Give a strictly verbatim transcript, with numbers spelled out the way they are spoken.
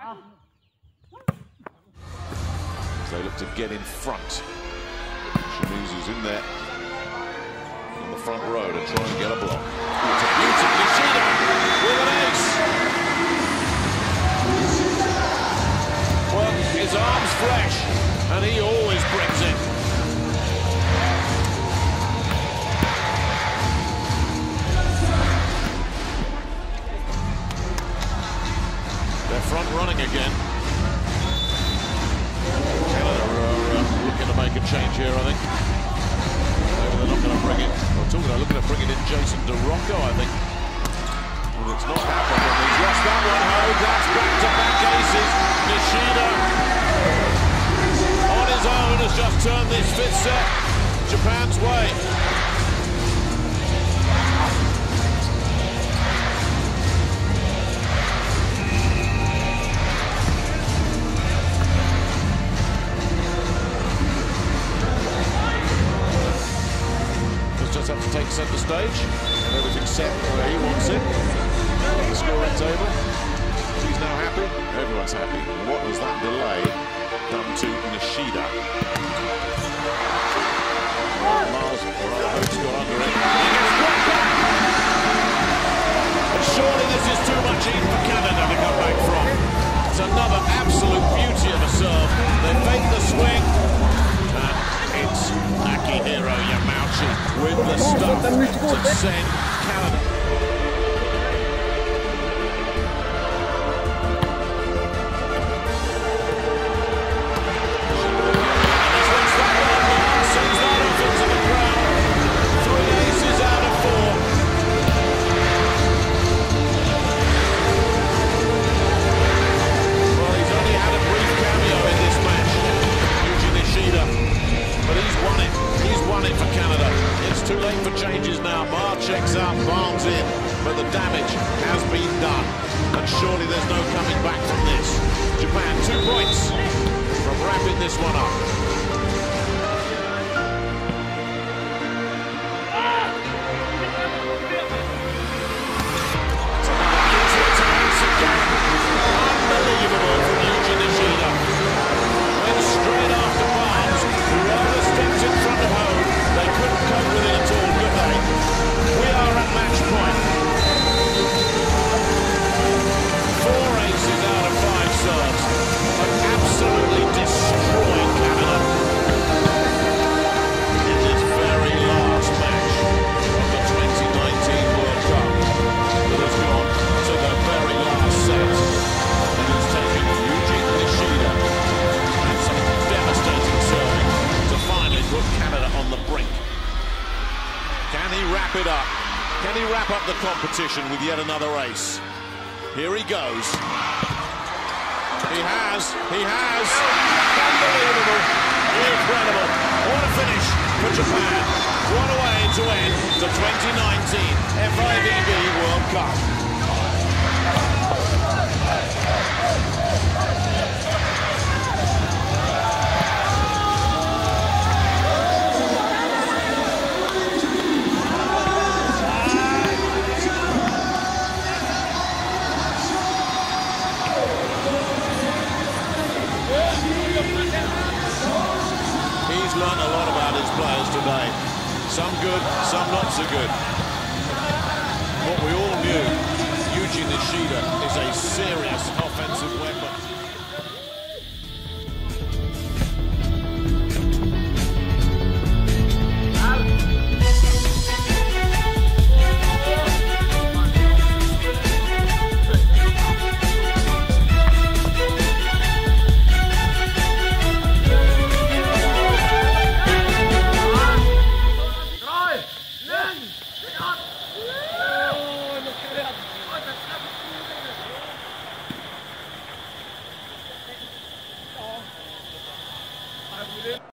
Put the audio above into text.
They look to get in front. Shimizu's in there in the front row to try and get a block. It's a beauty. Nishida with an ace. Well, his arm's fresh, and he always brings it. They're front running again. Canada are uh, looking to make a change here, I think. Maybe they're not going to bring it. Well, talking about looking to bring it in Jason DeRocco, I think. Well, it's not happened, and he's lost that one. Oh, that's back-to-back aces. Nishida, on his own, has just turned this fifth set Japan's way. Have to take centre stage. Everything's set where he wants it. On the scoring table. He's now happy. Everyone's happy. What was that delay done to Nishida? Mars, Hope's got under it. But surely this is too much even for Canada to come back from. It's another absolute beauty of a serve. They fake the swing. And it's Akihiro Yamauchi with the stuff to send Canada. Sends that off into the ground. Three aces out of four. Well, he's only had a brief cameo in this match, Yuji Nishida, but he's won it. He's won it for Canada. It's too late for changes now. Mar checks out, Barnes in, but the damage has been done. And surely there's no coming back from this. Japan, two points from wrapping this one up. Unbelievable from Yuji Nishida. Went straight after Barnes, who rather stepped in front of home. They couldn't cope with it at all, could they? We are at match point. Four aces out of five serves. But absolutely destroying Canada in this very last match of the twenty nineteen World Cup that has gone to the very last set. And it's taken Yuji Nishida and some devastating serving to finally put Canada on the brink. Can he wrap it up? Can he wrap up the competition with yet another ace? Here he goes. He has, he has. Unbelievable, incredible. What a finish for Japan. What a way to end the twenty nineteen F I V B World Cup. He's learned a lot about his players today. Some good, some not so good. What we all knew, Yuji Nishida is a serious offensive weapon.